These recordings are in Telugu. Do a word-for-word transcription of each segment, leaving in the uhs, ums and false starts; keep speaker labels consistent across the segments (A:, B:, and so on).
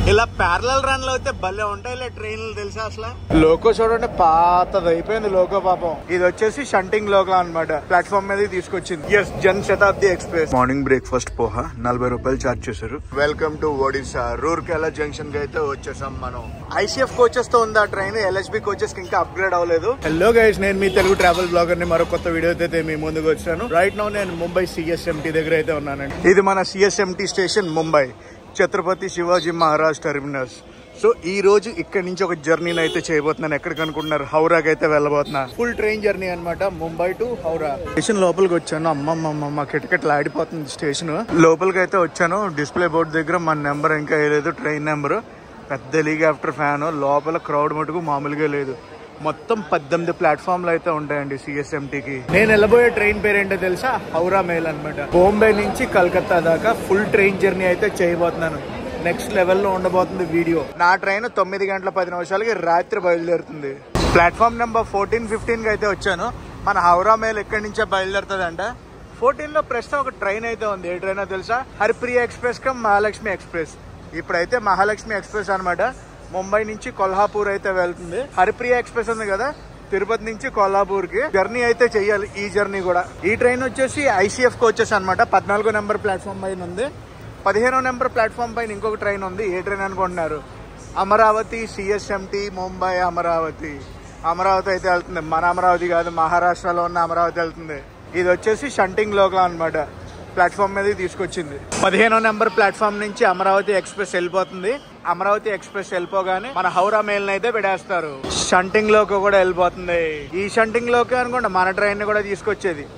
A: ఇలా ప్యారలల్ రన్ లో అయితే భలే ఉంటాయి ఇలా ట్రైన్లు తెలుసా అసలు. లోకో చూడండి పాతది అయిపోయింది లోకో పాపం. ఇది వచ్చేసి షంటింగ్ లోకో అన్నమాట. ప్లాట్ఫామ్ మీద తీసుకొచ్చింది. Yes Jan Shatabdi express. Morning breakfast poha నలభై రూపాయలు చార్జ్ చేశారు. Welcome to Odisha. Rourkela junction కి అయితే వచ్చేసాం మనం. ఐసీఎఫ్ కోచెస్ తో ఉంది ఆ ట్రైన్. ఎల్హెచ్బి కోచెస్ కి ఇంకా అప్గ్రేడ్ అవ్వలేదు. హలో గైస్, నేను మీ తెలుగు ట్రావెల్ బ్లాగర్ ని మరో కొత్త వీడియో అయితే మీ ముందుకు వచ్చాను. రైట్ నౌ నేను ముంబై సిఎస్ఎంటీ దగ్గర అయితే ఉన్నానండి. ఇది మన CSMT station Mumbai, Chhatrapati Shivaji Maharaj terminus. So ఈ రోజు ఇక్కడ నుంచి ఒక జర్నీని అయితే చేయబోతున్నాను. ఎక్కడికి అనుకుంటున్నారు? హౌరాకి అయితే వెళ్ళబోతున్నా. ఫుల్ ట్రైన్ జర్నీ అనమాట, ముంబై టు హౌరా. స్టేషన్ లోపలికి వచ్చాను. అమ్మమ్మమ్మ మా కిటకిటలు ఆడిపోతుంది స్టేషన్. లోపలికి అయితే వచ్చాను. డిస్ప్లే బోర్డు దగ్గర మన నెంబర్ ఇంకా వేయలేదు, ట్రైన్ నెంబర్. పెద్ద హెలికాప్టర్ ఫ్యాన్. లోపల క్రౌడ్ మటుకు మామూలుగా లేదు. మొత్తం పద్దెనిమిది ప్లాట్ఫామ్లు అయితే ఉంటాయండి సిఎస్ఎంటీకి. నేను వెళ్ళబోయే ట్రైన్ పేరేంటో తెలుసా? హౌరా మెయిల్ అనమాట. బాంబే నుంచి కలకత్తా దాకా ఫుల్ ట్రైన్ జర్నీ అయితే చేయబోతున్నాను. నెక్స్ట్ లెవెల్లో ఉండబోతుంది వీడియో. నా ట్రైన్ తొమ్మిది గంటల పది నిమిషాలకి రాత్రి బయలుదేరుతుంది. ప్లాట్ఫామ్ నెంబర్ ఫోర్టీన్ ఫిఫ్టీన్ కి అయితే వచ్చాను. మన హౌరా మెయిల్ ఎక్కడి నుంచే బయలుదేరుతుంది అంట. ఫోర్టీన్ లో ప్రస్తుతం ఒక ట్రైన్ అయితే ఉంది. ఏ ట్రైన్ తెలుసా? Haripriya express cum Mahalakshmi express. ఇప్పుడైతే మహాలక్ష్మి ఎక్స్ప్రెస్ అనమాట. ముంబై నుంచి కొల్హాపూర్ అయితే వెళ్తుంది. హరిప్రియ ఎక్స్ప్రెస్ ఉంది కదా, తిరుపతి నుంచి కొల్హాపూర్ కి జర్నీ అయితే చెయ్యాలి. ఈ జర్నీ కూడా. ఈ ట్రైన్ వచ్చేసి ఐసీఎఫ్ కోచెస్ అనమాట. పద్నాలుగో నెంబర్ ప్లాట్ఫామ్ పైన ఉంది. పదిహేనో నెంబర్ ప్లాట్ఫామ్ పైన ఇంకొక ట్రైన్ ఉంది. ఏ ట్రైన్ అనుకుంటున్నారు? అమరావతి సిఎస్ఎంటీ ముంబై అమరావతి. అమరావతి అయితే వెళ్తుంది. మన అమరావతి కాదు, మహారాష్ట్రలో ఉన్న అమరావతి వెళ్తుంది. ఇది వచ్చేసి షంటింగ్ లోకల్ అనమాట. ప్లాట్ఫామ్ మీద తీసుకొచ్చింది. పదిహేనో నెంబర్ ప్లాట్ఫామ్ నుంచి అమరావతి ఎక్స్ప్రెస్ వెళ్ళిపోతుంది. అమరావతి ఎక్స్ప్రెస్ వెళ్ళిపోగానే మన హౌరా మెయిల్ అయితే పెడేస్తారు. షంటింగ్ లోకి కూడా వెళ్ళిపోతుంది. ఈ షంటింగ్ లోకి అనుకోండి మన ట్రైన్ కూడా తీసుకొచ్చేది.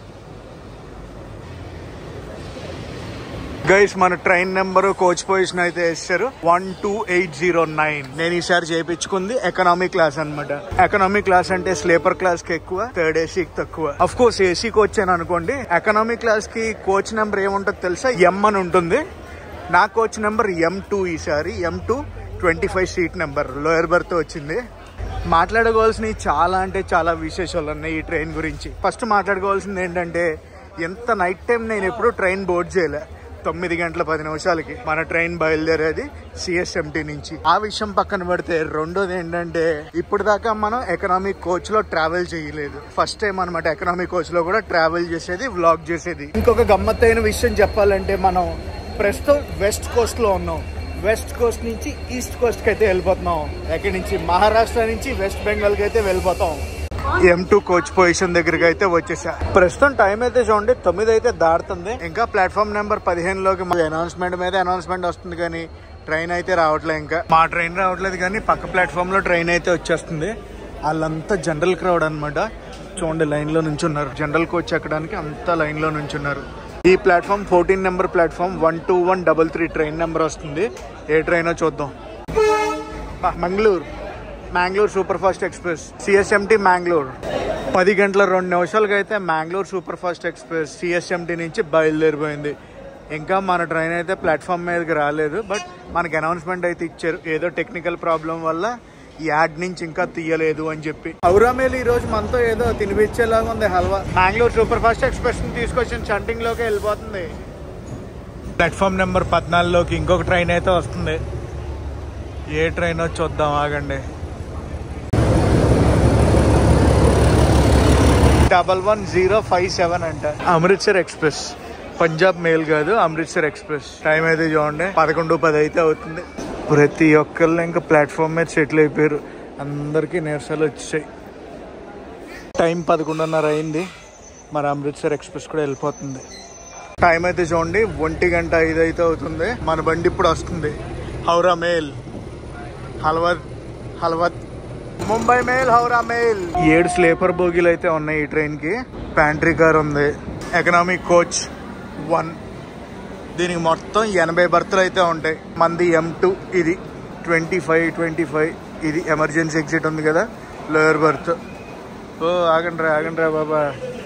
A: గైస్, మన ట్రైన్ నెంబర్ కోచ్ పొజిషన్ అయితే వేస్తారు one two eight zero nine. నేను ఈసారి చేయించుకుంది ఎకనామీ క్లాస్ అనమాట. ఎకనామీ క్లాస్ అంటే స్లీపర్ క్లాస్ కి ఎక్కువ, థర్డ్ ఏసీకి తక్కువ. అఫ్ కోర్స్ ఏసీ కోచ్ అని అనుకోండి. ఎకనామీ క్లాస్ కి కోచ్ నెంబర్ ఏముంటుంది తెలుసా? ఎం అని ఉంటుంది. నా కోచ్ నెంబర్ ఎం టూ. ఈసారి M two twenty five seat number lower berth వచ్చింది. మాట్లాడుకోవాల్సినవి చాలా అంటే చాలా విశేషాలు ఉన్నాయి ఈ ట్రైన్ గురించి. ఫస్ట్ మాట్లాడుకోవాల్సింది ఏంటంటే, ఎంత నైట్ టైం నేను ఎప్పుడు ట్రైన్ బోర్డ్ చేయలే. తొమ్మిది గంటల పది నిమిషాలకి మన ట్రైన్ బయలుదేరేది సిఎస్ఎంటీ నుంచి. ఆ విషయం పక్కన పెడితే, రెండోది ఏంటంటే ఇప్పుడు దాకా మనం ఎకనామిక్ కోచ్ లో ట్రావెల్ చేయలేదు. ఫస్ట్ టైం అనమాట ఎకనామిక్ కోచ్ లో కూడా ట్రావెల్ చేసేది, వ్లాగ్ చేసేది. ఇంకొక గమ్మత్తైన విషయం చెప్పాలంటే, మనం ప్రస్తుతం వెస్ట్ కోస్ట్ లో ఉన్నాం. వెస్ట్ కోస్ట్ నుంచి ఈస్ట్ కోస్ట్ కి అయితే వెళ్ళిపోతున్నాం. ఎక్కడి నుంచి? మహారాష్ట్ర నుంచి వెస్ట్ బెంగాల్ కి అయితే వెళ్ళిపోతాం. ఎం టూ కోచ్ పొజిషన్ దగ్గరికి అయితే వచ్చేసా. ప్రస్తుతం టైం అయితే చూడండి తొమ్మిది అయితే దాడుతుంది. ఇంకా ప్లాట్ఫామ్ నెంబర్ పదిహేను లోకి అనౌన్స్మెంట్ మీద అనౌన్స్మెంట్ వస్తుంది, కానీ ట్రైన్ అయితే రావట్లేదు. ఇంకా మా ట్రైన్ రావట్లేదు, కానీ పక్క ప్లాట్ఫామ్ లో ట్రైన్ అయితే వచ్చేస్తుంది. వాళ్ళంతా జనరల్ క్రౌడ్ అనమాట. చూడండి లైన్ లో నుంచి ఉన్నారు. జనరల్ కోచ్ ఎక్కడానికి అంతా లైన్ లో నుంచి ఉన్నారు. ఈ platform fourteen number platform one two one double three train number వస్తుంది. ఏ ట్రైనో చూద్దాం. Mangaluru Mangalore super fast express CSMT Mangalore. పది గంటల రెండు నిమిషాలకి అయితే Mangalore super fast express CSMT నుంచి బయలుదేరిపోయింది. ఇంకా మన ట్రైన్ అయితే ప్లాట్ఫామ్ మీదకి రాలేదు, బట్ మనకి అనౌన్స్మెంట్ అయితే ఇచ్చారు. ఏదో టెక్నికల్ ప్రాబ్లం వల్ల ఈ యాడ్ నుంచి ఇంకా తీయలేదు అని చెప్పి. హౌరా మెయిల్ ఈ రోజు మనతో ఏదో తినిపించేలాగా ఉంది halwa. Mangalore super fast express ని తీసుకొచ్చిన షంటింగ్ లోకి వెళ్ళిపోతుంది. ప్లాట్ఫామ్ నెంబర్ పద్నాలుగులోకి ఇంకొక ట్రైన్ అయితే వస్తుంది. ఏ ట్రైన్ చూద్దాం, ఆగండి. Double one zero five seven అంట. అమృత్సర్ ఎక్స్ప్రెస్. పంజాబ్ మెయిల్ కాదు, అమృత్సర్ ఎక్స్ప్రెస్. టైం అయితే చూడండి పదకొండు పది అయితే అవుతుంది. ప్రతి ఒక్కళ్ళు ఇంకా ప్లాట్ఫామ్ మీద సెటిల్ అయిపోయారు. అందరికీ నీరసాలు వచ్చాయి. టైం పదకొండున్నర అయింది. మరి అమృత్సర్ ఎక్స్ప్రెస్ కూడా వెళ్ళిపోతుంది. టైం అయితే చూడండి ఒంటి గంట ఐదు అయితే అవుతుంది. మన బండి ఇప్పుడు వస్తుంది. హౌరా మెయిల్ హల్వత్ హల్వత్ ముంబై మెయిల్ హౌరా మెయిల్. ఏడు స్లీపర్ బోగీలు అయితే ఉన్నాయి ఈ ట్రైన్ కి. ప్యాంట్రీ కార్ ఉంది. Economic coach one. దీనికి మొత్తం ఎనభై బర్తులు అయితే ఉంటాయి. మంది ఎం టూ. ఇది ట్వంటీ ఫైవ్ ట్వంటీ ఫైవ్ ఇది ఎమర్జెన్సీ ఎగ్జిట్ ఉంది కదా, లోయర్ బర్త్. ఓ ఆగండి రా ఆగండి రా బాబా.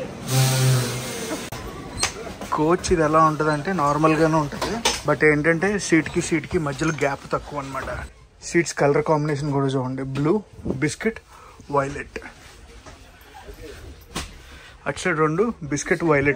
A: కోచ్ ఇది ఎలా ఉంటుంది అంటే నార్మల్ గానే ఉంటుంది, బట్ ఏంటంటే సీట్ కి సీట్ కి మధ్యలో గ్యాప్ తక్కువ అనమాట. సీట్స్ కలర్ కాంబినేషన్ కూడా చూడండి, బ్లూ, బిస్కెట్, వైలెట్. అటు సైడ్ రెండు బిస్కెట్, వైలెట్.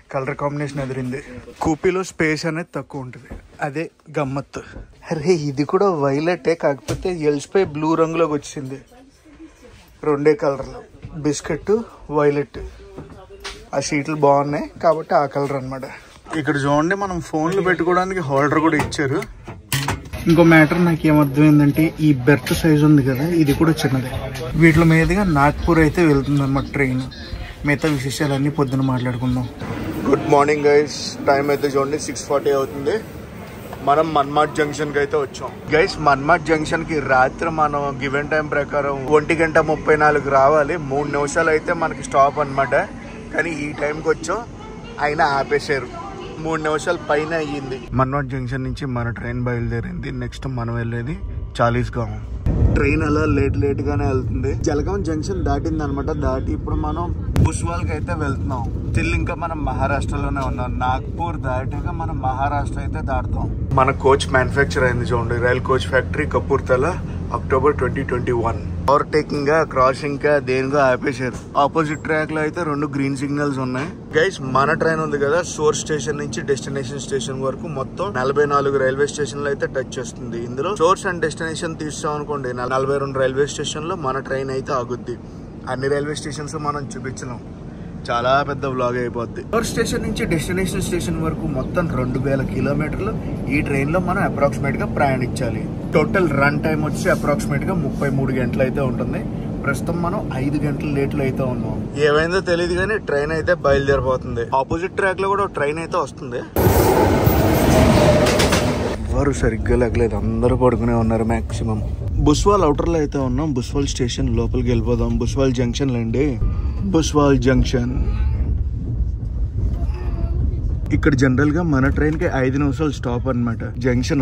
A: కలర్ కాంబినేషన్ ఎదిరింది. కూపీలో స్పేస్ అనేది తక్కువ ఉంటుంది, అదే గమ్మత్తు. అరే ఇది కూడా వైలెటే, కాకపోతే ఎల్స్పై బ్లూ రంగులోకి వచ్చింది. రెండే కలర్లు, బిస్కెట్ వైలెట్. ఆ సీట్లు బాగున్నాయి కాబట్టి ఆ కలర్ అనమాట. ఇక్కడ చూడండి మనం ఫోన్లు పెట్టుకోవడానికి హోల్డర్ కూడా ఇచ్చారు. ఇంకో మ్యాటర్ నాకు ఏమర్థమైందంటే ఈ బెర్త్ సైజ్ ఉంది కదా, ఇది కూడా చిన్నదే. వీటి మీదుగా నాగ్పూర్ అయితే వెళ్తుంది అన్నమాట ట్రైన్. మిగతా విశేషాలన్నీ పొద్దున మాట్లాడుకుందాం. గుడ్ మార్నింగ్ గైస్, టైం అయితే చూడండి సిక్స్ ఫార్టీ అవుతుంది. మనం మన్మాడ్ జంక్షన్ కి అయితే వచ్చాం. గైస్ మన్మాడ్ జంక్షన్ కి రాత్రి మనం గివెన్ టైం ప్రకారం ఒంటి గంట ముప్పై నాలుగు రావాలి. మూడు నిమిషాలు అయితే మనకి స్టాప్ అనమాట. కానీ ఈ టైంకి వచ్చాం, అయినా ఆపేశారు. మూడు నిమిషాలు పైన అయ్యింది. మన్మాడ్ జంక్షన్ నుంచి మన ట్రైన్ బయలుదేరింది. నెక్స్ట్ మనం వెళ్ళేది చాలీస్గావ్. ట్రైన్ అలా లేట్ లేట్ గానే వెళ్తుంది. జలగాం జంక్షన్ దాటింది అనమాట. దాటి ఇప్పుడు మనం బుస్వాల్ కి అయితే వెళ్తున్నాం. స్టిల్ ఇంకా మనం మహారాష్ట్రలోనే ఉన్నాం. నాగ్పూర్ దాటాక మనం మహారాష్ట్ర అయితే దాటుతాం. మన కోచ్ మ్యానుఫ్యాక్చర్ అయింది చూడండి, rail coach factory Kapurthala, October twenty twenty one. Overtaking గా క్రాసింగ్ గా దేనిగా ఆపేశారు. ఆపోజిట్ ట్రాక్ లో అయితే రెండు గ్రీన్ సిగ్నల్స్ ఉన్నాయి. గైస్ మన ట్రైన్ ఉంది కదా, సోర్స్ స్టేషన్ నుంచి డెస్టినేషన్ స్టేషన్ వరకు మొత్తం నలభై నాలుగు రైల్వే స్టేషన్లు అయితే టచ్ చేస్తుంది. ఇందులో సోర్స్ అండ్ డెస్టినేషన్ తీస్తాం అనుకోండి, నలభై రెండు రైల్వే స్టేషన్ లో మన ట్రైన్ అయితే ఆగుద్ది. అన్ని రైల్వే స్టేషన్స్ మనం చూపించలేం, చాలా పెద్ద వ్లాగ్ అయిపోద్ది. సోర్స్ స్టేషన్ నుంచి డెస్టినేషన్ స్టేషన్ వరకు మొత్తం రెండు వేల కిలోమీటర్లు ఈ ట్రైన్ లో మనం అప్రాక్సిమేట్ గా ప్రయాణించాలి. టోటల్ రన్ టైం వచ్చి అప్రాక్సిమేట్ గా ముప్పై మూడు గంటలు అయితే ఉంటుంది. ప్రస్తుతం మనం ఐదు గంటలు లేట్లు అయితే ఉన్నాం. ఏమైందో తెలియదు కానీ ట్రైన్ అయితే బయలుదేరిపోతుంది. ఆపోజిట్ ట్రాక్ లో కూడా ట్రైన్ అయితే వస్తుంది. ఎవరు సరిగ్గా లేకలేదు, అందరూ పడుకునే ఉన్నారు మాక్సిమం. బుస్వాల్ అవుటర్ లో అయితే ఉన్నాం. బుస్వాల్ స్టేషన్ లోపలికి వెళ్ళిపోదాం. బుస్వాల్ జంక్షన్ లేండి, బుస్వాల్ జంక్షన్. ఇక్కడ జనరల్ గా మన ట్రైన్ కి ఐదు నిమిషాలు స్టాప్ అనమాట. జంక్షన్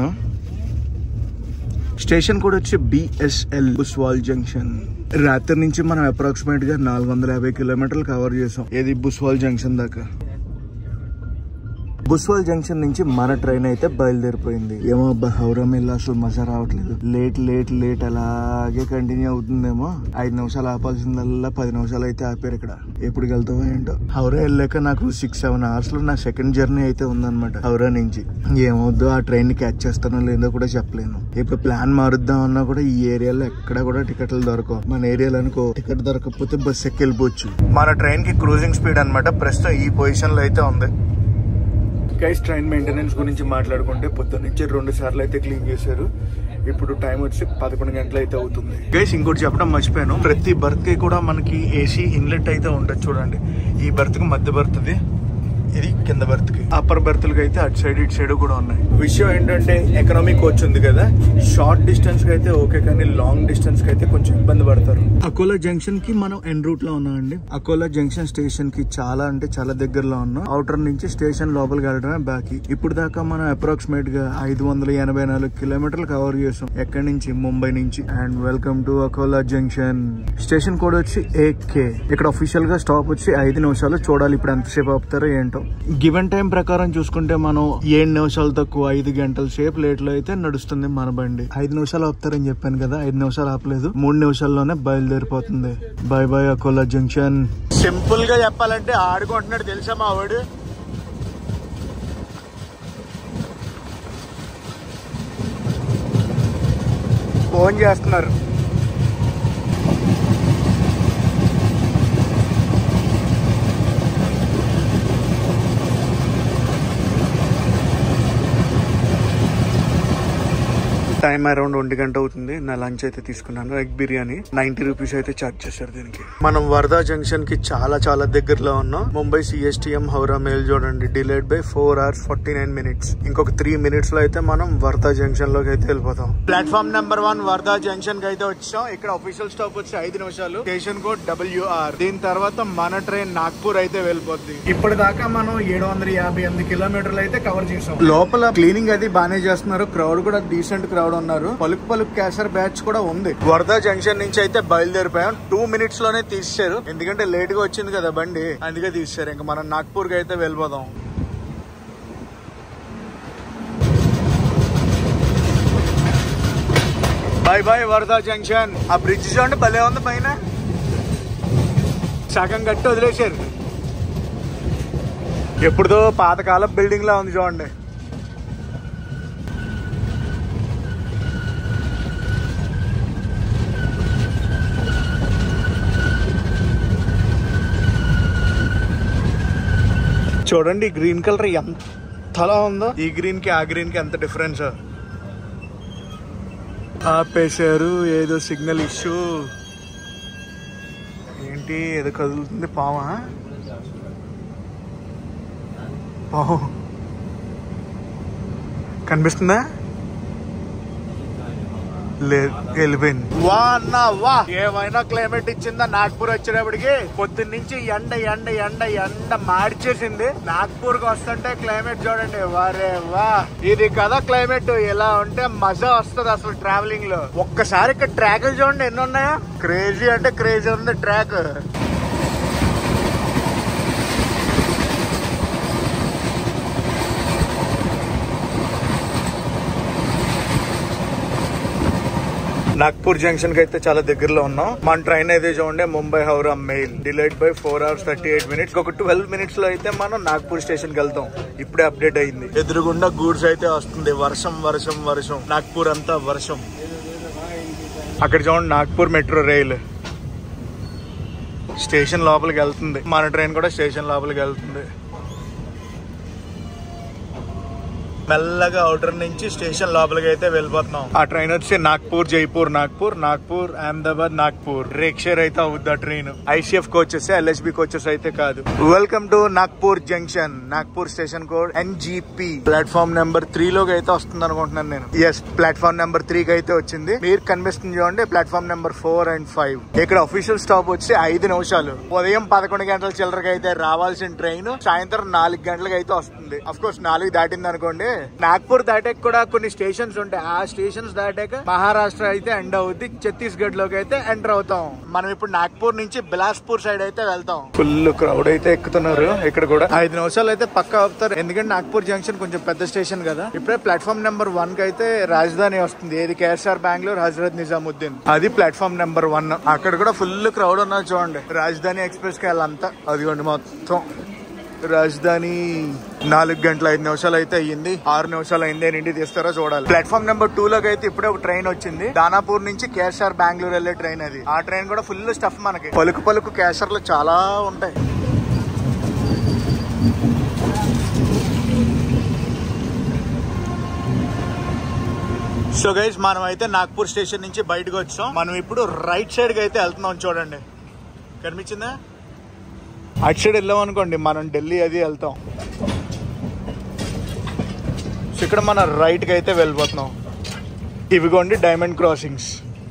A: స్టేషన్ కూడా వచ్చి బిఎస్ఎల్ బుస్వాల్ జంక్షన్. రాత్రి నుంచి మనం అప్రాక్సిమేట్ గా నాలుగు వందల యాభై కిలోమీటర్లు కవర్ చేసాం. ఏది బుస్వాల్ జంక్షన్ దాకా. బుస్వాల్ జంక్షన్ నుంచి మన ట్రైన్ అయితే బయలుదేరిపోయింది. ఏమో అబ్బా హౌరా మెల్ అసలు మజా రావట్లేదు. లేట్ లేట్ లేట్ అలాగే కంటిన్యూ అవుతుందేమో. ఐదు నిమిషాలు ఆపాల్సిందల్లా పది నిమిషాలు అయితే ఆపారు ఇక్కడ. ఎప్పుడు వెళ్తామో ఏంటో. హౌరా వెళ్ళాక నాకు సిక్స్ సెవెన్ అవర్స్ లో నా సెకండ్ జర్నీ అయితే ఉందన్నమాట హౌరా నుంచి. ఏమవుద్దో ఆ ట్రైన్ ని క్యాచ్ చేస్తానో లేదో కూడా చెప్పలేను. ఇప్పుడు ప్లాన్ మారుద్దాం అన్నా కూడా ఈ ఏరియాలో ఎక్కడ కూడా టికెట్లు దొరకవు. మన ఏరియాలో అనుకో టికెట్ దొరకకపోతే బస్ ఎక్కి వెళ్ళిపోవచ్చు. మన ట్రైన్ కి క్రూజింగ్ స్పీడ్ అనమాట ప్రస్తుతం ఈ పొజిషన్ లో అయితే ఉంది. గైస్ ట్రైన్ మెయింటెనెన్స్ గురించి మాట్లాడుకుంటే పొద్దున్న నుంచి రెండు సార్లు అయితే క్లీన్ చేశారు. ఇప్పుడు టైం వచ్చి పదకొండు గంటలు అయితే అవుతుంది. గైస్ ఇంకోటి చెప్పడం మర్చిపోయాను, ప్రతి బర్త్ కి కూడా మనకి ఏసీ ఇన్లెట్ అయితే ఉంటుంది చూడండి. ఈ బర్త్ కి మధ్య బర్త్ ది, ఇది కింద బర్త్ కి. అప్పర్ బర్త్లకి అయితే అటు సైడ్ ఇటు సైడ్ కూడా ఉన్నాయి. విషయం ఏంటంటే ఎకనామీ కోచ్ ఉంది కదా, షార్ట్ డిస్టెన్స్ కి అయితే ఓకే, కానీ లాంగ్ డిస్టెన్స్ కి అయితే కొంచెం ఇబ్బంది పడతారు. అకోలా జంక్షన్ కి మనం ఎన్ రూట్ లో ఉన్నాం అండి. అకోలా జంక్షన్ స్టేషన్ కి చాలా అంటే చాలా దగ్గరలో ఉన్నాం. అవుటర్ నుంచి స్టేషన్ లోపలికి వెళ్ళడమే బాకీ. ఇప్పుడు దాకా మనం అప్రాక్సిమేట్ గా ఐదు వందల ఎనభై నాలుగు కిలోమీటర్లు కవర్ చేసాం ఎక్కడి నుంచి, ముంబై నుంచి. And welcome to Akola junction. Station code వచ్చి ఏకే. ఇక్కడ అఫీషియల్ గా స్టాప్ వచ్చి ఐదు నిమిషాలు. చూడాలి ఇప్పుడు ఎంతసేపు ఆపుతారో ఏంటో. గివెన్ టైం ప్రకారం చూసుకుంటే మనం ఏడు నిమిషాలు తక్కువ ఐదు గంటల సేపు లేట్ లో అయితే నడుస్తుంది మన బండి. ఐదు నిమిషాలు ఆపుతారని చెప్పాను కదా, ఐదు నిమిషాలు ఆపలేదు, మూడు నిమిషాల్లోనే బయలుదేరిపోతుంది. Bye bye Akola junction. Simple గా చెప్పాలంటే ఆడుకుంటున్నాడు తెలుసా మా వాడు. ఫోన్ చేస్తున్నారు. టైం అరౌండ్ ఒంటి గంట అవుతుంది. నా లంచ్ అయితే తీసుకున్నాను. ఎగ్ బిర్యానీ నైన్టీ రూపీస్ అయితే చార్జ్ చేశారు దీనికి. మనం వర్ధా జంక్షన్ కి చాలా చాలా దగ్గరలో ఉన్నాం. ముంబై సిఎస్టిఎం హౌరా మెయిల్ చూడండి, delayed by four hours forty nine minutes. ఇంకొక త్రీ మినిట్స్ లో అయితే మనం వర్ధా జంక్షన్ లోకి అయితే వెళ్ళిపోతాం. Platform number one Wardha junction కి అయితే వచ్చాం. ఇక్కడ ఆఫీషియల్ స్టాప్ వచ్చి ఐదు నిమిషాలు. Station code WR. దీని తర్వాత మన ట్రైన్ నాగ్పూర్ అయితే వెళ్ళిపోద్ది. ఇప్పటిదాకా మనం ఏడు వందల యాభై ఎనిమిది కిలోమీటర్లు అయితే కవర్ చేసాం. లోపల క్లీనింగ్ అది బాగానే చేస్తున్నారు. క్రౌడ్ కూడా డీసెంట్ క్రౌడ్ ఉన్నారు. పలుకు పలుకు క్యాసర్ బ్యాచ్ కూడా ఉంది. వర్ధా జంక్షన్ నుంచి అయితే బయలుదేరిపోయాం. టూ మినిట్స్ లోనే తీసేశారు, ఎందుకంటే లేట్ గా వచ్చింది కదా బండి, అందుకే తీసేశారు. ఇంకా మనం నాగ్పూర్ కి అయితే వెళ్ళిపోదాం. Bye bye Wardha junction. ఆ బ్రిడ్జ్ చూడండి భలే ఉంది, పైన సగం గట్టి వదిలేశారు. ఎప్పుడుదో పాతకాలం బిల్డింగ్ లా ఉంది చూడండి. చూడండి గ్రీన్ కలర్ ఎంతలా ఉందో. ఈ గ్రీన్ కి ఆ గ్రీన్ కి ఎంత డిఫరెన్స్. ఆపేశారు, ఏదో సిగ్నల్ ఇష్యూ. ఏంటి ఏదో కదులుతుంది, పామా? పాము కనిపిస్తుందా? లేదు, వెళ్ళిపోయింది. వా అన్నా వా, ఏమైనా క్లైమేట్ ఇచ్చిందా నాగ్పూర్ వచ్చేటప్పటికి. పొద్దున్న నుంచి ఎండ ఎండ ఎండ ఎండ మార్చేసింది. నాగ్పూర్ కి వస్తుంటే క్లైమేట్ చూడండి, వారే వా. ఇది కదా క్లైమేట్. ఇలా ఉంటే మజా వస్తుంది అసలు ట్రావెలింగ్ లో. ఒక్కసారి ఇక్కడ ట్రాక్లు చూడండి ఎన్ని ఉన్నాయా. క్రేజీ అంటే క్రేజీ ఉంది ట్రాక్. నాగ్పూర్ జంక్షన్ కి అయితే చాలా దగ్గరలో ఉన్నాం. మన ట్రైన్ అయితే చూడండి Mumbai Howrah mail, delayed by four hours thirty eight minutes. ఒక ట్వెల్వ్ మినిట్స్ లో అయితే మనం నాగ్పూర్ స్టేషన్ కి వెళ్తాం. ఇప్పుడే అప్డేట్ అయింది. ఎదురుగుండా గూడ్స్ అయితే వస్తుంది. వర్షం వర్షం వర్షం, నాగ్పూర్ అంతా వర్షం. అక్కడ చూడండి నాగ్పూర్ మెట్రో రైల్ స్టేషన్ లోపలికి వెళ్తుంది. మన ట్రైన్ కూడా స్టేషన్ లోపలికి వెళ్తుంది. మెల్లగా అవుటర్ నుంచి స్టేషన్ లోపలికి అయితే వెళ్ళిపోతున్నాం. ఆ ట్రైన్ వచ్చి నాగ్పూర్ జైపూర్, నాగ్పూర్ నాగ్పూర్ అహ్మదాబాద్ నాగ్పూర్. రేక్షేర్ అయితే అవుద్ది ఆ train. ICF coaches, LHB coaches అయితే కాదు. Welcome to Nagpur junction. Nagpur station code NGP. Platform number three లోకి అయితే వస్తుంది అనుకుంటున్నాను నేను. ఎస్, ప్లాట్ఫామ్ నెంబర్ త్రీ కి అయితే వచ్చింది. మీరు కనిపిస్తుంది చూడండి platform number four and five. ఇక్కడ అఫీషియల్ స్టాప్ వచ్చి ఐదు నిమిషాలు. ఉదయం పదకొండు గంటల చిల్లరకి అయితే రావాల్సిన ట్రైన్ సాయంత్రం నాలుగు గంటలకు అయితే వస్తుంది. అఫ్ కోర్స్ నాలుగు దాటింది అనుకోండి. నాగ్పూర్ దాటాక కూడా కొన్ని స్టేషన్స్ ఉంటాయి. ఆ స్టేషన్స్ దాటాక మహారాష్ట్ర అయితే ఎండ్ అవుద్ది, ఛత్తీస్గఢ్ లోకి అయితే ఎంటర్ అవుతాం. మనం ఇప్పుడు నాగ్పూర్ నుంచి బిలాస్పూర్ సైడ్ అయితే వెళ్తాం. ఫుల్ క్రౌడ్ అయితే ఎక్కుతున్నారు. ఇక్కడ కూడా ఐదు నిమిషాలు అయితే పక్కా అవుతారు. ఎందుకంటే నాగ్పూర్ జంక్షన్ కొంచెం పెద్ద స్టేషన్ కదా. ఇప్పుడే ప్లాట్ఫామ్ నెంబర్ వన్ కి అయితే రాజధాని వస్తుంది. ఏది కేఎస్ఆర్ బెంగళూరు హజరత్ నిజాముద్దీన్. అది ప్లాట్ఫామ్ నెంబర్ వన్. అక్కడ కూడా ఫుల్ క్రౌడ్ ఉన్నారు చూడండి. రాజధాని ఎక్స్ప్రెస్ కి వెళ్ళంతా అదిగోండి మొత్తం. రాజధాని నాలుగు గంటల ఐదు నిమిషాలు అయితే అయ్యింది. ఆరు నిమిషాలు అయింది. ఇంటికి తీస్తారో చూడాలి. ప్లాట్ఫామ్ నెంబర్ టూ లోకి అయితే ఇప్పుడే ఒక ట్రైన్ వచ్చింది. దానాపూర్ నుంచి కేఎస్ఆర్ బెంగళూరు వెళ్లే ట్రైన్ అది. ఆ ట్రైన్ కూడా ఫుల్ స్టఫ్. మనకి పలుకు పలుకు కేఎస్ఆర్ లో చాలా ఉంటాయి. సో గైస్, మనం అయితే నాగ్పూర్ స్టేషన్ నుంచి బయటకు వచ్చాం. మనం ఇప్పుడు రైట్ సైడ్ కి అయితే వెళ్తున్నాం. చూడండి కనిపించిందా? అటు సైడ్ వెళ్ళాం అనుకోండి మనం ఢిల్లీ అది వెళ్తాం. సో ఇక్కడ మన రైట్ కి అయితే వెళ్ళిపోతున్నాం. ఇవిగోండి diamond crossings.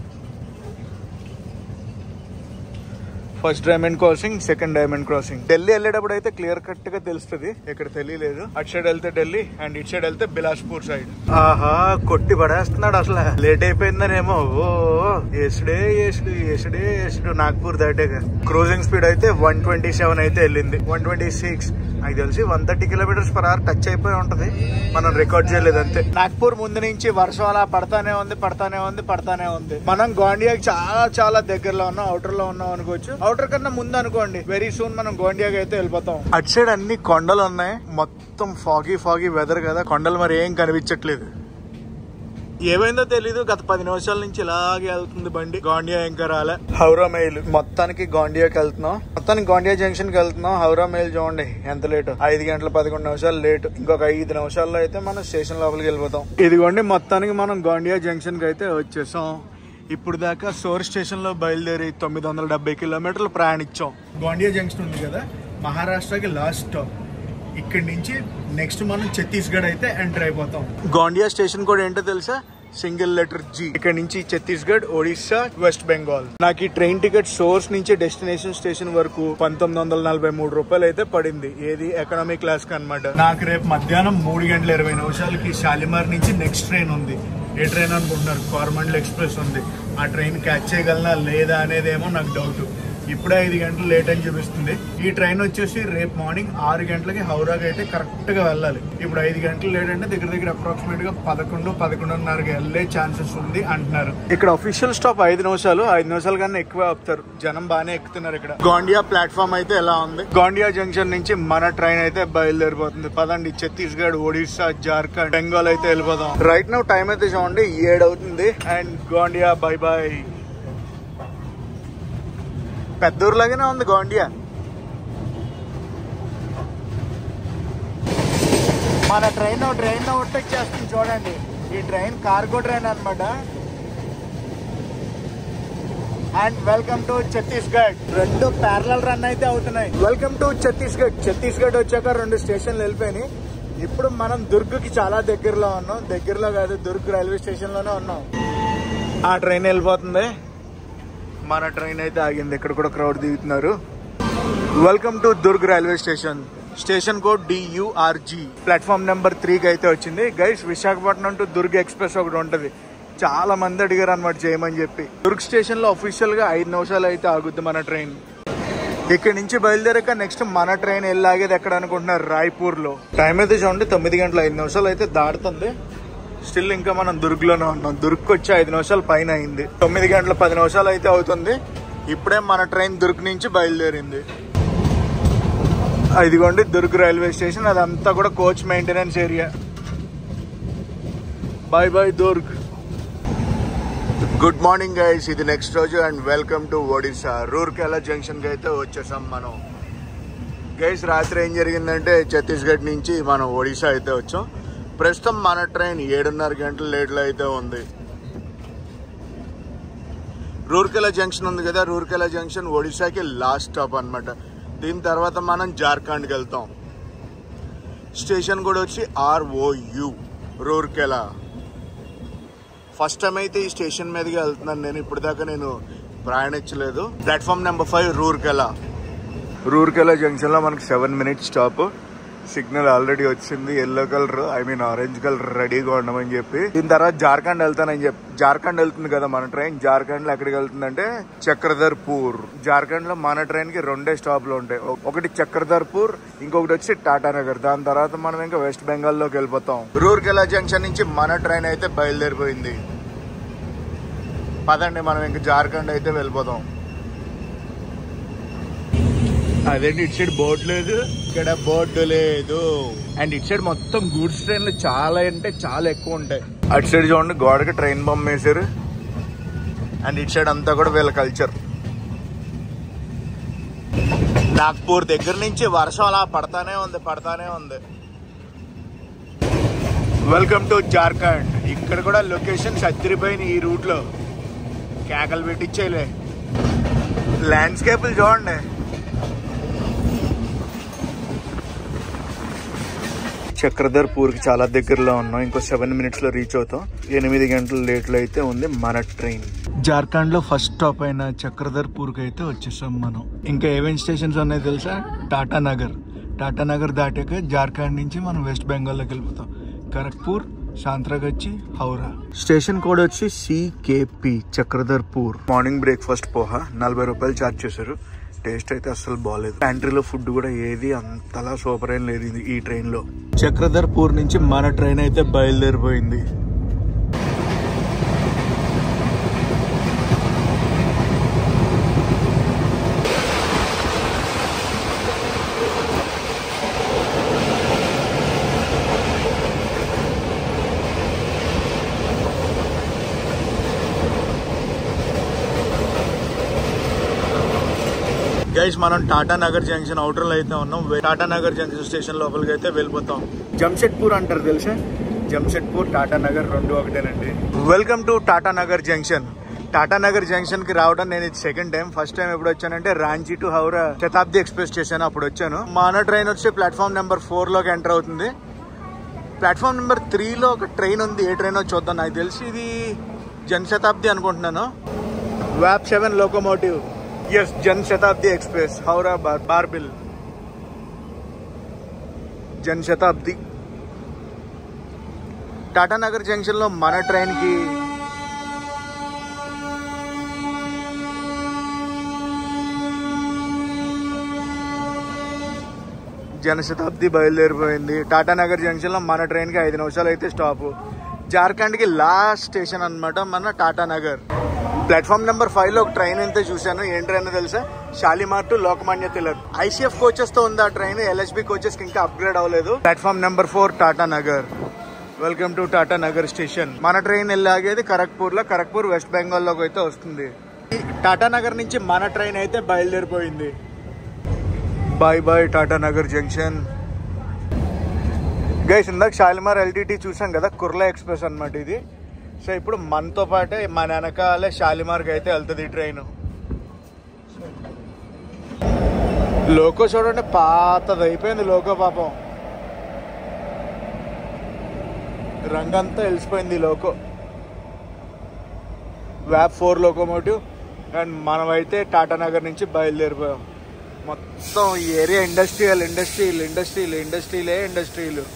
A: First diamond crossing, second diamond crossing. Delhi వెళ్ళేటప్పుడు అయితే క్లియర్ కట్ గా తెలుస్తుంది. ఇక్కడ తెలియలేదు. అటు సైడ్ వెళ్తే ఢిల్లీ అండ్ ఇటు సైడ్ వెళ్తే బిలాస్పూర్ సైడ్. ఆహా, కొట్టి పడేస్తున్నాడు అసలు. లేట్ అయిపోయిందనేమో. ఓ ఎస్డే ఎస్డు ఎస్డే ఎస్డు నాగ్పూర్ దాటాక. క్రూజింగ్ స్పీడ్ అయితే వన్ ట్వంటీ సెవెన్ అయితే వెళ్ళింది. వన్ ట్వంటీ సిక్స్ నాకు తెలిసి one thirty kilometres per hour touch అయిపోయి ఉంటది. మనం రికార్డ్ చేయలేదు అంతే. నాగ్పూర్ ముందు నుంచి వర్షం అలా పడతానే ఉంది పడతానే ఉంది పడతానే ఉంది. మనం గోండియాకి చాలా చాలా దగ్గరలో ఉన్నాం. అవుటర్ లో ఉన్నాం అనుకోవచ్చు. అవుటర్ కన్నా ముందు అనుకోండి. వెరీ సూన్ మనం గోండియాకి అయితే వెళ్ళిపోతాం. అటు సైడ్ అన్ని కొండలు ఉన్నాయి. మొత్తం ఫాగీ ఫాగీ వెదర్ కదా. కొండలు మరి ఏం కనిపించట్లేదు. ఏమైందో తెలీదు. గత పది నిమిషాల నుంచి ఇలాగే వెళ్తుంది బండి. గోండియా ఇంకా రాలే. హౌరా మెయిల్ మొత్తానికి గోండియాకి వెళ్తున్నాం. మొత్తానికి గోండియా జంక్షన్ కి వెళ్తున్నాం. హౌరా మెయిల్ చూడండి ఎంత లేట్. ఐదు గంటల పదకొండు నిమిషాలు లేట్. ఇంకొక ఐదు నిమిషాల్లో అయితే మనం స్టేషన్ లోపలికి వెళ్ళిపోతాం. ఇదిగోండి మొత్తానికి మనం గోండియా జంక్షన్ కి అయితే వచ్చేసాం. ఇప్పుడు దాకా సోర్ స్టేషన్ లో బయలుదేరి తొమ్మిది వందల డెబ్బై కిలోమీటర్లు ప్రయాణించాం. గోండియా జంక్షన్ ఉంది కదా, మహారాష్ట్రకి లాస్ట్ స్టాప్. ఇక్కడి నుంచి నెక్స్ట్ మనం ఛత్తీస్గఢ్ అయితే ఎంటర్ అయిపోతాం. గోండియా స్టేషన్ కూడా ఏంటో తెలుసా? Single letter G. ఇక్కడ నుంచి ఛత్తీస్గఢ్, ఒడిశా, వెస్ట్ బెంగాల్. నాకు ఈ ట్రైన్ టికెట్ సోర్స్ నుంచి డెస్టినేషన్ స్టేషన్ వరకు పంతొమ్మిది వందల నలభై మూడు రూపాయలు అయితే పడింది. ఏది ఎకనామిక్ క్లాస్ కి అనమాట. నాకు రేపు మధ్యాహ్నం మూడు గంటల ఇరవై నిమిషాలకి షాలిమార్ నుంచి నెక్స్ట్ ట్రైన్ ఉంది. ఏ ట్రైన్ అనుకుంటున్నారు? కోరమండల్ ఎక్స్ప్రెస్ ఉంది. ఆ ట్రైన్ క్యాచ్ చేయగలనా లేదా అనేదేమో నాకు డౌట్. ఇప్పుడే ఐదు గంటలు లేట్ అని చూపిస్తుంది. ఈ ట్రైన్ వచ్చేసి రేపు మార్నింగ్ ఆరు గంటలకి హౌరాకి అయితే కరెక్ట్ గా వెళ్ళాలి. ఇప్పుడు ఐదు గంటలు లేట్ అంటే దగ్గర దగ్గర అప్రాక్సిమేట్ గా పదకొండు పదకొండున్నరకి వెళ్ళే ఛాన్సెస్ ఉంది అంటున్నారు. ఇక్కడ అఫీషియల్ స్టాప్ ఐదు నిమిషాలు ఐదు నిమిషాలు కన్నా ఎక్కువ ఆపుతారు. జనం బాగానే ఎక్కుతున్నారు. ఇక్కడ గోండియా ప్లాట్ఫామ్ అయితే ఎలా ఉంది. గోండియా జంక్షన్ నుంచి మన ట్రైన్ అయితే బయలుదేరిపోతుంది. పదండి, ఛత్తీస్గఢ్, ఒడిశా, జార్ఖండ్, బెంగాల్ అయితే వెళ్ళిపోదాం. రైట్ నౌ టైం అయితే చూడండి ఏడు అవుతుంది. And Gondia bye bye. పెద్దూరులాగానే ఉంది గోండియా. మన ట్రైన్ ట్రైన్ ఓవర్టేక్ చేస్తుంది చూడండి. ఈ ట్రైన్ కార్గో ట్రైన్ అనమాట. And welcome to Chhattisgarh. రెండు ప్యారలల్ రన్ అయితే అవుతున్నాయి. Welcome to Chhattisgarh. ఛత్తీస్గఢ్ వచ్చాక రెండు స్టేషన్లు వెళ్ళిపోయినాయి. ఇప్పుడు మనం దుర్గ్కి చాలా దగ్గరలో ఉన్నాం. దగ్గరలో కాదు, దుర్గ్ రైల్వే స్టేషన్ లోనే ఉన్నాం. ఆ ట్రైన్ వెళ్ళిపోతుంది. మన ట్రైన్ అయితే ఆగింది. ఇక్కడ కూడా క్రౌడ్ దిగుతున్నారు. Welcome to Durg railway station. Station code DURG. Platform number త్రీకి అయితే వచ్చింది. Guys, Visakhapatnam to Durg express ఒకటి ఉంటది. చాలా మంది అడిగారు అనమాట చేయమని చెప్పి. దుర్గ్ స్టేషన్ లో అఫీషియల్ గా ఐదు నిమిషాలు అయితే ఆగుద్ది మన ట్రైన్. ఇక్కడ నుంచి బయలుదేరాక నెక్స్ట్ మన ట్రైన్ వెళ్ళి ఆగేది ఎక్కడ అనుకుంటున్నారు? రాయ్పూర్ లో. టైం అయితే చూడండి తొమ్మిది గంటల ఐదు నిమిషాలు అయితే దాడుతుంది. స్టిల్ ఇంకా మనం దుర్గ్ లోనే ఉన్నాం. దుర్గ్ వచ్చి ఐదు నిమిషాలు పైన అయింది. తొమ్మిది గంటల పది నిమిషాలు అయితే అవుతుంది. ఇప్పుడే మన ట్రైన్ దుర్గ్ నుంచి బయలుదేరింది. ఇదిగోండి దుర్గ్ రైల్వే స్టేషన్. అదంతా కూడా coach maintenance area. Bye bye Durg. Good morning guys, ఇది నెక్స్ట్ రోజు and welcome to Odisha. Rourkela junction కి అయితే వచ్చేసాం మనం. గైస్, రాత్రి ఏం జరిగిందంటే ఛత్తీస్గఢ్ నుంచి మనం ఒడిశా అయితే వచ్చాం. ప్రస్తుతం మన ట్రైన్ ఏడున్నర గంటల లేట్లో అయితే ఉంది. రూర్కెలా జంక్షన్ ఉంది కదా, రూర్కెలా జంక్షన్ ఒడిశాకి లాస్ట్ స్టాప్ అనమాట. దీని తర్వాత మనం జార్ఖండ్కి వెళ్తాం. స్టేషన్ కూడా వచ్చి ఆర్ఓయు రూర్కెలా. ఫస్ట్ టైం అయితే ఈ స్టేషన్ మీదకి వెళ్తున్నాను నేను. ఇప్పుడు దాకా నేను ప్రయాణించలేదు. Platform number five Rourkela. Rourkela junction లో మనకి seven minutes stop. Signal already వచ్చింది. Yellow colour I mean orange colour రెడీగా ఉండమని చెప్పి. దీని తర్వాత జార్ఖండ్ వెళ్తానని చెప్పి. జార్ఖండ్ వెళ్తుంది కదా మన ట్రైన్. జార్ఖండ్ లో ఎక్కడికి వెళ్తుందంటే చక్రధర్పూర్. జార్ఖండ్ లో మన ట్రైన్ కి రెండే స్టాప్లు ఉంటాయి. ఒకటి చక్రధర్పూర్, ఇంకొకటి వచ్చి టాటానగర్. దాని తర్వాత మనం ఇంకా వెస్ట్ బెంగాల్ లోకి వెళ్ళిపోతాం. రూర్కెలా జంక్షన్ నుంచి మన ట్రైన్ అయితే బయలుదేరిపోయింది. పదండి, మనం ఇంకా జార్ఖండ్ అయితే వెళ్ళిపోతాం. అదేంటి ఇటు సైడ్ బోర్డు లేదు, ఇక్కడ బోర్డు లేదు. అండ్ ఇటు సైడ్ మొత్తం గూడ్స్ ట్రైన్లు చాలా అంటే చాలా ఎక్కువ ఉంటాయి. అటు సైడ్ చూడండి గోడకి ట్రైన్ బొమ్మ వేసారు. అండ్ ఇటు సైడ్ అంతా కూడా వీళ్ళ కల్చర్. నాగ్పూర్ దగ్గర నుంచి వర్షం అలా పడతానే ఉంది పడతానే ఉంది. Welcome to Jharkhand. ఇక్కడ కూడా లొకేషన్స్ అదిరిపోయినాయి. ఈ రూట్ లో కేకలు పెట్టించేలే. ల్యాండ్స్కేప్లు చూడండి. చక్రధర్పూర్ కి చాలా దగ్గరలో ఉన్నాం. ఇంకో సెవెన్ మినిట్స్ లో రీచ్ అవుతాం. ఎనిమిది గంటల లేట్ లో అయితే ఉంది మన ట్రైన్. జార్ఖండ్ లో ఫస్ట్ స్టాప్ అయిన చక్రధర్పూర్ కి అయితే వచ్చేసాం మనం. ఇంకా ఏమేమి స్టేషన్స్ ఉన్నాయి తెలుసా? టాటానగర్. టాటానగర్ దాటాక జార్ఖండ్ నుంచి మనం వెస్ట్ బెంగాల్ లోకి వెళ్ళిపోతాం. ఖరగ్పూర్, సాంత్రగచ్చి, హౌరా. స్టేషన్ కోడ్ వచ్చి CKP Chakradharpur. Morning breakfast poha నలభై రూపాయలు ఛార్జ్ చేశారు. టేస్ట్ అయితే అస్సలు బాగాలేదు. ప్యాంట్రీలో ఫుడ్ కూడా ఏది అంతలా సూపర్ ఏం లేదు ఈ ట్రైన్ లో. చక్రధర్పూర్ నుంచి మన ట్రైన్ అయితే బయలుదేరిపోయింది. గైస్, మనం టాటానగర్ జంక్షన్ అవుటర్ లో అయితే ఉన్నాం. టాటానగర్ జంక్షన్ స్టేషన్ లోపలికి అయితే వెళ్ళిపోతాం. జంషెడ్పూర్ అంటారు తెలుసా? జంషెడ్పూర్, టాటానగర్ రెండు ఒకటేనండి. Welcome to Tatanagar junction. Tatanagar junction కి రావడం నేను ఇది సెకండ్ టైం. ఫస్ట్ టైం ఎప్పుడు వచ్చానంటే Ranchi to Howrah Shatabdi express station అప్పుడు వచ్చాను. మన ట్రైన్ వచ్చి ప్లాట్ఫామ్ నెంబర్ ఫోర్ లోకి ఎంటర్ అవుతుంది. ప్లాట్ఫామ్ నెంబర్ త్రీ లో ఒక ట్రైన్ ఉంది. ఏ ట్రైన్ చూద్దాం. నాకు తెలిసి ఇది జన్ శతాబ్ది అనుకుంటున్నాను. వ్యాప్ seven locomotive. Yes, Jan Shatabdi express Howrah Barbil. Jan Shatabdi. Tatanagar junction లో మన ట్రైన్ కి జనశతాబ్ది బయలుదేరిపోయింది. టాటానగర్ జంక్షన్ లో మన ట్రైన్ కి ఐదు నిమిషాలు అయితే స్టాప్. జార్ఖండ్ కి లాస్ట్ స్టేషన్ అనమాట మన టాటానగర్. ప్లాట్ఫామ్ నెంబర్ ఫైవ్ లో ఒక ట్రైన్ అయితే చూసాను. ఏం ట్రైన్ తెలుసా? Shalimar to Lokmanya Tilak. ICF coaches తో ఉంది ఆ ట్రైన్. ఎల్హెచ్బి కోచెస్ కి ఇంకా అప్గ్రేడ్ అవ్వలేదు. Platform number four Tatanagar. Welcome to Tatanagar station. మన ట్రైన్ వెళ్ళాగేది ఖరగ్పూర్ లో. ఖరగ్పూర్ వెస్ట్ బెంగాల్ లోకి అయితే వస్తుంది. టాటానగర్ నుంచి మన ట్రైన్ అయితే బయలుదేరిపోయింది. Bye bye Tatanagar junction. Guys ఇందాక షాలిమార్ ఎల్టీటీ చూసాం కదా, కుర్లా ఎక్స్ప్రెస్ అనమాట ఇది. సో ఇప్పుడు మనతో పాటే మన వెనకాలే షాలిమార్కి అయితే వెళ్తుంది ట్రైన్. లోకో చూడండి, పాతది అయిపోయింది లోకో. పాపం రంగంతా వెలిసిపోయింది లోకో. వ్యాప్ ఫోర్ లోకోమోటివ్. అండ్ మనమైతే టాటానగర్ నుంచి బయలుదేరిపోయాం. మొత్తం ఈ ఏరియా ఇండస్ట్రియల్ ఇండస్ట్రీలు ఇండస్ట్రీలు ఇండస్ట్రీలే ఇండస్ట్రీలు.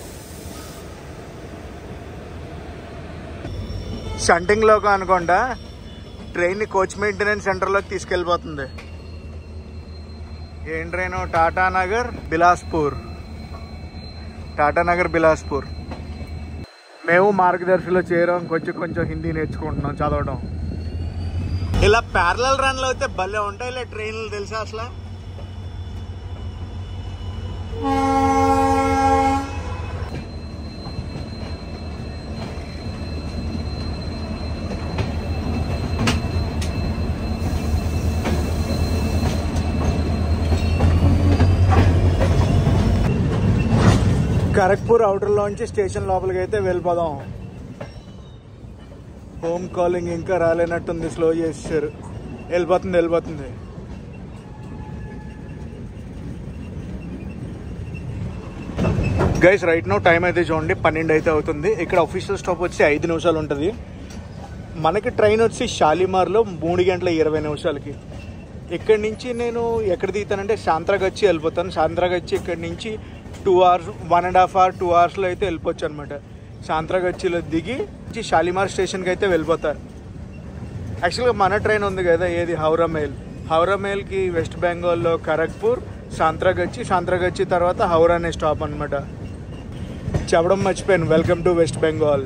A: షంటింగ్ లోకో అనుకోండా ట్రైన్ ని కోచ్ మెయింటెనెన్స్ సెంటర్ లోకి తీసుకెళ్లిపోతుంది. ఏం ట్రైన్? టాటానగర్ బిలాస్పూర్. టాటానగర్ బిలాస్పూర్. మేము మార్గదర్శిలో చేరాం. కొంచెం కొంచెం హిందీ నేర్చుకుంటున్నాం, చదవడం. ఇలా ప్యారలల్ రన్లు అయితే భలే ఉంటాయి ఇలా ట్రైన్లు, తెలుసా అసలు. ఖరగ్పూర్ అవుటర్ లోంచి స్టేషన్ లోపలికి అయితే వెళ్ళిపోదాం. హోమ్ కాలింగ్ ఇంకా రాలేనట్టుంది, స్లో చేశారు. వెళ్ళిపోతుంది వెళ్ళిపోతుంది గైస్. రైట్ నో టైం అయితే చూడండి, పన్నెండు అయితే అవుతుంది. ఇక్కడ అఫీషియల్ స్టాప్ వచ్చి ఐదు నిమిషాలు ఉంటుంది. మనకి ట్రైన్ వచ్చి షాలిమార్లో మూడు గంటల ఇరవై నిమిషాలకి. ఇక్కడి నుంచి నేను ఎక్కడ దిగుతానంటే సాంత్రాగచ్చి వెళ్ళిపోతాను. సాంత్రాగచ్చి ఇక్కడి నుంచి two hours one and half hour two అవర్స్లో అయితే వెళ్ళిపోవచ్చు అనమాట. సాంత్రాగచ్చిలో దిగి షాలిమార్ స్టేషన్కి అయితే వెళ్ళిపోతారు. యాక్చువల్గా మన ట్రైన్ ఉంది కదా, ఏది హౌరా మెయిల్. హౌరా మెయిల్కి వెస్ట్ బెంగాల్లో ఖరగ్పూర్, సాంత్రాగచ్చి, సాంత్రాగచ్చి తర్వాత హౌరా అనే స్టాప్ అనమాట. చెప్పడం మర్చిపోయాను, వెల్కమ్ టు వెస్ట్ బెంగాల్.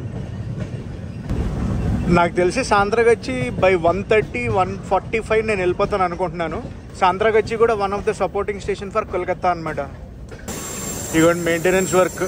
A: నాకు తెలిసి Santragachi by one thirty one forty five నేను వెళ్ళిపోతాను అనుకుంటున్నాను. సాంత్రాగచ్చి కూడా one of the supporting station for Kolkata అనమాట. ఇవన్నీ మెయింటెనెన్స్ వర్క్.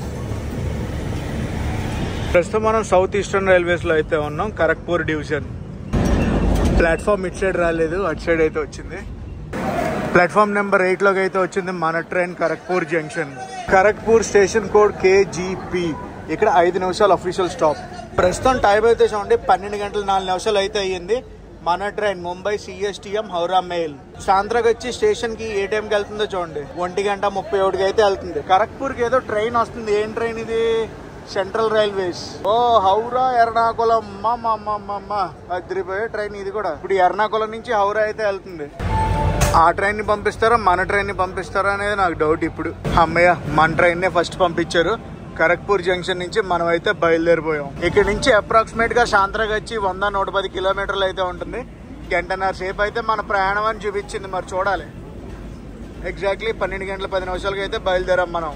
A: ప్రస్తుతం మనం సౌత్ ఈస్టర్న్ రైల్వేస్లో అయితే ఉన్నాం, ఖరగ్పూర్ డివిజన్. ప్లాట్ఫామ్ ఇటు సైడ్ రాలేదు, అటు సైడ్ అయితే వచ్చింది. ప్లాట్ఫామ్ నెంబర్ ఎయిట్లోకి అయితే వచ్చింది మన train Kharagpur junction. Kharagpur station code KGP. ఇక్కడ ఐదు నిమిషాలు అఫీషియల్ స్టాప్. ప్రస్తుతం టైం అయితే చూడండి పన్నెండు గంటల నాలుగు నిమిషాలు అయితే అయ్యింది. మన train Mumbai CSTM Howrah mail. Santragachi station కి ఏ టైంకి వెళ్తుందో చూడండి, ఒంటి గంట ముప్పై ఒకటికి అయితే వెళ్తుంది. ఖరగ్పూర్కి ఏదో ట్రైన్ వస్తుంది. ఏం ట్రైన్ ఇది? Central railways. ఓ హౌరా ఎర్నాకుళం. అమ్మ అదిరిపోయే ట్రైన్ ఇది కూడా. ఇప్పుడు ఎర్నాకుళం నుంచి హౌరా అయితే వెళ్తుంది. ఆ ట్రైన్ ని పంపిస్తారా మన ట్రైన్ ని పంపిస్తారా అనేది నాకు డౌట్ ఇప్పుడు. అమ్మయ్య, మన ట్రైన్ నే ఫస్ట్ పంపించారు. ఖరగ్పూర్ జంక్షన్ నుంచి మనం అయితే బయలుదేరిపోయాం. ఇక్కడ నుంచి అప్రాక్సిమేట్ గా సాంత్రాగచ్చి వంద నూట పది కిలోమీటర్లు అయితే ఉంటుంది. గంటన్నర సేపు అయితే మన ప్రయాణం అని చూపించింది. మరి చూడాలి. ఎగ్జాక్ట్లీ పన్నెండు గంటల పది నిమిషాలకి అయితే బయలుదేరాం మనం.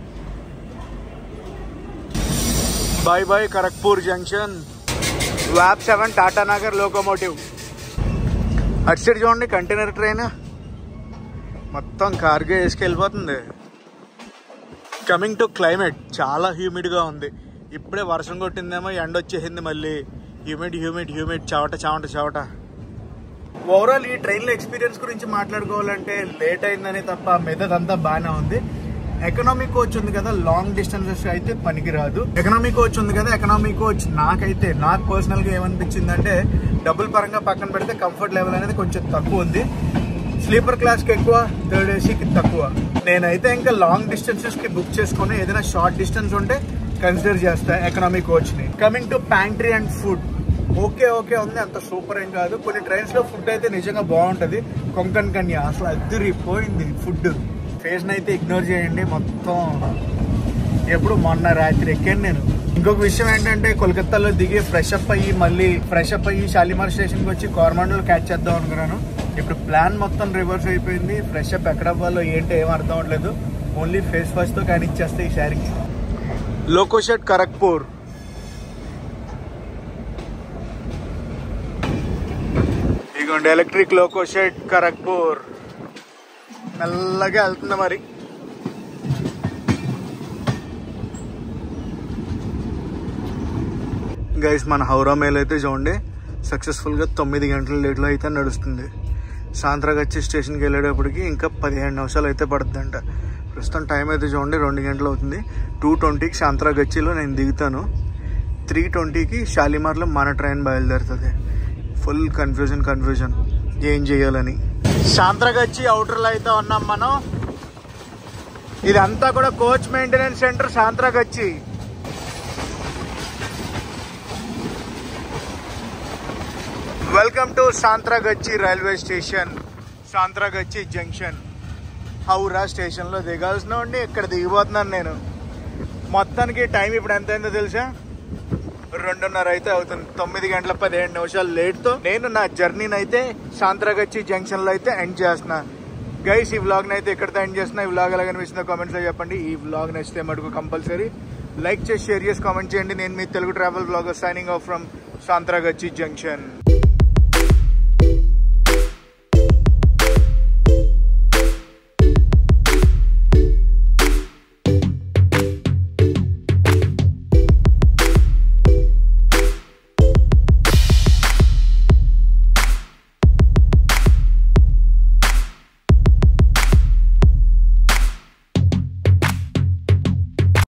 A: Bye bye Kharagpur junction. వ్యాప్ సెవెన్ టాటానగర్ లోకోమోటివ్. అటు సైడ్ చూడండి కంటైనర్ ట్రైన్ మొత్తం కార్గో వేసుకెళ్ళిపోతుంది. కమింగ్ టు క్లైమేట్, చాలా హ్యూమిడ్గా ఉంది. ఇప్పుడే వర్షం కొట్టిందేమో, ఎండ వచ్చేసింది మళ్ళీ. హ్యూమిడ్ హ్యూమిడ్ హ్యూమిడ్ చవట చవట చవట. ఓవరాల్ ఈ ట్రైన్లో ఎక్స్పీరియన్స్ గురించి మాట్లాడుకోవాలంటే లేట్ అయిందని తప్ప మిగతాదంతా బాగానే ఉంది. ఎకనామీ కోచ్ ఉంది కదా, లాంగ్ డిస్టెన్సెస్ అయితే పనికిరాదు. ఎకనామీ కోచ్ ఉంది కదా, ఎకనామీ కోచ్ నాకైతే నాకు పర్సనల్ గా ఏమనిపించింది అంటే డబుల్ పరంగా పక్కన పెడితే కంఫర్ట్ లెవెల్ అనేది కొంచెం తక్కువ ఉంది. స్లీపర్ క్లాస్ కి ఎక్కువ, థర్డ్ ఏసీకి తక్కువ. నేనైతే ఇంకా లాంగ్ డిస్టెన్సెస్ కి బుక్ చేసుకుని ఏదైనా షార్ట్ డిస్టెన్స్ ఉంటే కన్సిడర్ చేస్తా ఎకనామీ కోచ్ ని. Coming to pantry and food, okay okay ఉంది, అంత సూపర్ ఏం కాదు. కొన్ని ట్రైన్స్ లో ఫుడ్ అయితే నిజంగా బాగుంటది. కొంకన్ కన్యా అసలు అదిరిపోయింది ఫుడ్. ఫేస్ అయితే ఇగ్నోర్ చేయండి, మొత్తం ఎప్పుడు మొన్న రాత్రి ఎక్కాను నేను. ఇంకొక విషయం ఏంటంటే కోల్కతాలో దిగి ఫ్రెష్ అప్ అయ్యి మళ్ళీ ఫ్రెష్ అప్ అయ్యి షాలిమార్ స్టేషన్కి వచ్చి కోరమండల్ క్యాచ్ చేద్దాం అనుకున్నాను. ఇప్పుడు ప్లాన్ మొత్తం రివర్స్ అయిపోయింది. ఫ్రెష్ అప్ ఎక్కడ అవ్వాలో ఏంటో ఏం అర్థం అవ్వట్లేదు. ఓన్లీ ఫేస్ వాష్ తో కానిచ్చేస్తే ఈ శారీకి. Loco shed Kharagpur. ఇదిగోండి ఎలక్ట్రిక్ లోకో షెడ్ ఖరగ్పూర్. మెల్లగా వెళ్తుంది మరి. గైస్ మన హౌరా మేల్ అయితే చూడండి సక్సెస్ఫుల్గా తొమ్మిది గంటల లేట్లో అయితే నడుస్తుంది. సాంత్రాగచ్చి స్టేషన్కి వెళ్ళేటప్పటికి ఇంకా పదిహేను నిమిషాలు అయితే పడుతుందంట. ప్రస్తుతం టైం అయితే చూడండి రెండు గంటలు అవుతుంది. టూ ట్వంటీకి సాంత్రాగచ్చిలో నేను దిగుతాను. త్రీ ట్వంటీకి షాలిమార్లో మన ట్రైన్ బయలుదేరుతుంది. ఫుల్ కన్ఫ్యూజన్ కన్ఫ్యూజన్ ఏం చేయాలని. సాంత్రాగచ్చి అవుటర్లో అయితే ఉన్నాం మనం. ఇదంతా కూడా coach maintenance centre Santragachi. Welcome to Santragachi railway station, Santragachi junction. Howrah స్టేషన్లో దిగాల్సిన ఉండి ఇక్కడ దిగిపోతున్నాను నేను. మొత్తానికి టైం ఇప్పుడు ఎంత అయిందో తెలుసా? రెండున్నర అయితే అవుతుంది. తొమ్మిది గంటల పదిహేడు నిమిషాలు లేట్తో నేను నా జర్నీని అయితే సాంత్రాగచ్చి జంక్షన్లో అయితే ఎండ్ చేస్తున్నా. గైస్ ఈ వ్లాగ్ని అయితే ఎక్కడితో ఎండ్ చేస్తున్నా. ఈ వ్లాగ్ ఎలా కనిపిస్తుందో కామెంట్స్లో చెప్పండి. ఈ వ్లాగ్ నచ్చితే మటుకు కంపల్సరీ లైక్ చేసి షేర్ చేసి కామెంట్ చేయండి. నేను మీ Telugu travel vlogger signing off from Santragachi junction.